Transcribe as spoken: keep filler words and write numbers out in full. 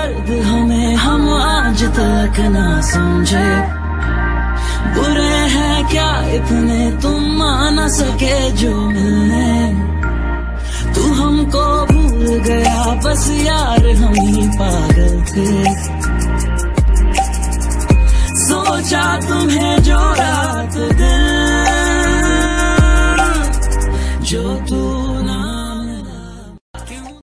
दर्द हमें हम आज तक ना समझे। बुरे हैं क्या इतने तुम आ न सके जो मिलने। तू हमको भूल गया बस यार हम ही पागल थे। सोचा तुम्हें जो